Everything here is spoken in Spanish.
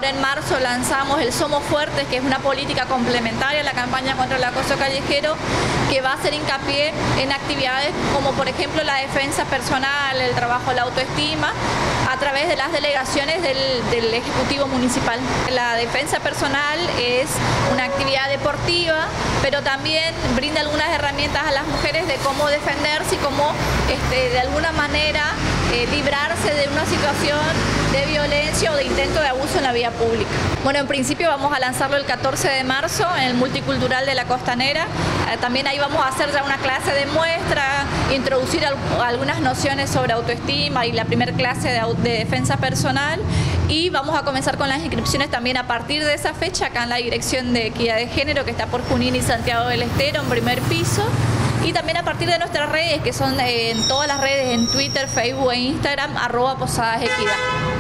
Ahora en marzo lanzamos el Somos Fuertes, que es una política complementaria a la campaña contra el acoso callejero, que va a hacer hincapié en actividades como por ejemplo la defensa personal, el trabajo de la autoestima, a través de las delegaciones del Ejecutivo Municipal. La defensa personal es una actividad deportiva, pero también brinda algunas herramientas a las mujeres de cómo defenderse y cómo de alguna manera librarse de una situación de violencia o de intento de abuso en la vía pública. Bueno, en principio vamos a lanzarlo el 14 de marzo en el Multicultural de la Costanera. También ahí vamos a hacer ya una clase de muestra, introducir algunas nociones sobre autoestima y la primera clase de defensa personal, y vamos a comenzar con las inscripciones también a partir de esa fecha acá en la Dirección de Equidad de Género, que está por Junín y Santiago del Estero, en primer piso. Y también a partir de nuestras redes, que son en todas las redes, en Twitter, Facebook e Instagram, @Posadas Equidad.